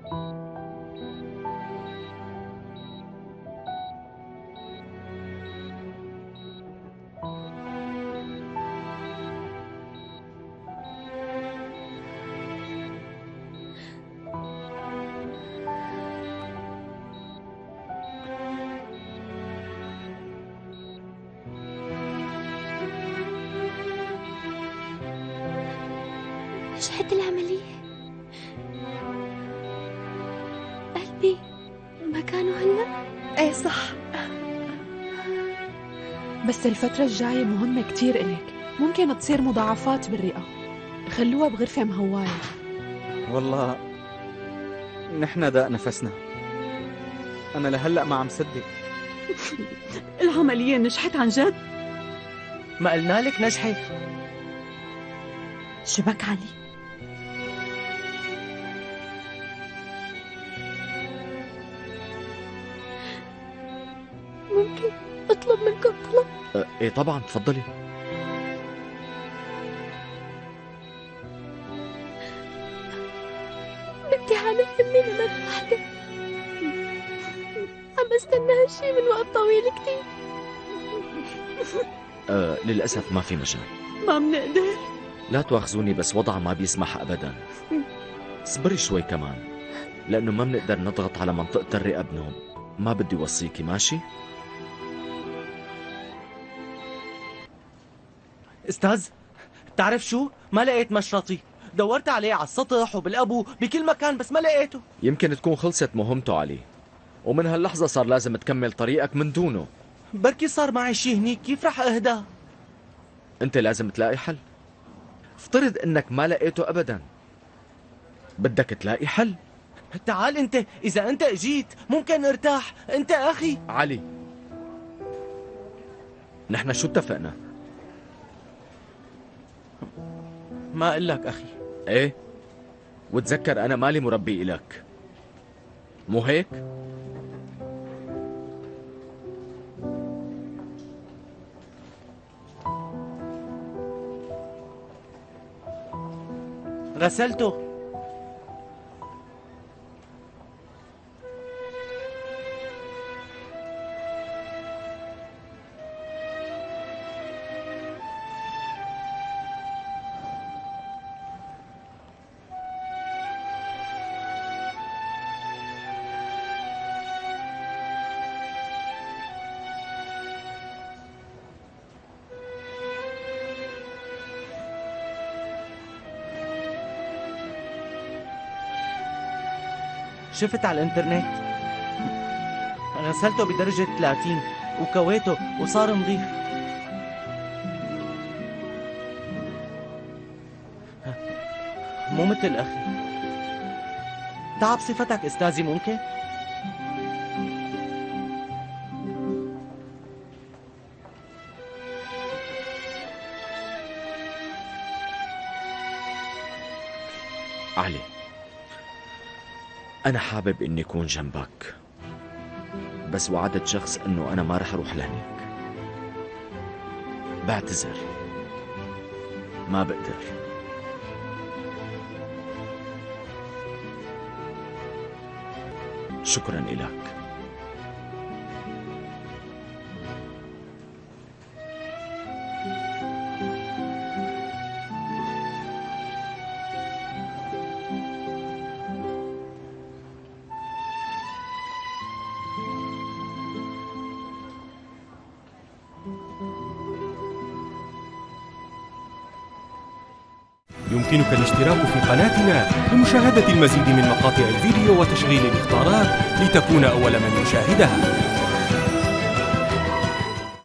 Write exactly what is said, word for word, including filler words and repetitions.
نجحت العملية. قلبي مكانه هلا؟ ايه صح. بس الفترة الجاية مهمة كتير إلك، ممكن تصير مضاعفات بالرئة، خلوها بغرفة مهواية. والله نحن داق نفسنا، أنا لهلأ ما عم صدق. العملية نجحت عن جد؟ ما قلنا لك نجحت؟ شبك علي؟ ممكن أطلب منكم طلب؟ أه ايه طبعا، تفضلي. بدي حالة أمي لمرة واحدة، عم بستنى هالشي من وقت طويل كتير. أه للأسف ما في مجال. ما بنقدر. لا تواخذوني بس وضعها ما بيسمح أبدا. اصبري شوي كمان، لأنه ما بنقدر نضغط على منطقة الرئة بنوم. ما بدي وصيكي، ماشي؟ استاذ، بتعرف شو؟ ما لقيت مشرطي، دورت عليه على السطح وبالابو بكل مكان بس ما لقيته. يمكن تكون خلصت مهمته علي، ومن هاللحظة صار لازم تكمل طريقك من دونه. بركي صار معي شي هنيك، كيف رح اهدى؟ انت لازم تلاقي حل. افترض انك ما لقيته ابدا، بدك تلاقي حل. تعال انت، اذا انت اجيت ممكن ارتاح. انت اخي علي، نحن شو اتفقنا؟ ما اقول لك اخي. ايه، وتذكر انا مالي مربي إلك، مو هيك؟ غسلته. شفت على الانترنت، غسلته بدرجة ثلاثين وكويته وصار نظيف. مو مثل اخي. تعب صفتك استاذي ممكن؟ علي، أنا حابب إني أكون جنبك، بس وعدت شخص إنه أنا ما رح أروح لهنيك. بعتذر، ما بقدر. شكرا إلك. يمكنك الاشتراك في قناتنا لمشاهدة المزيد من مقاطع الفيديو وتشغيل الإخطارات لتكون أول من يشاهدها.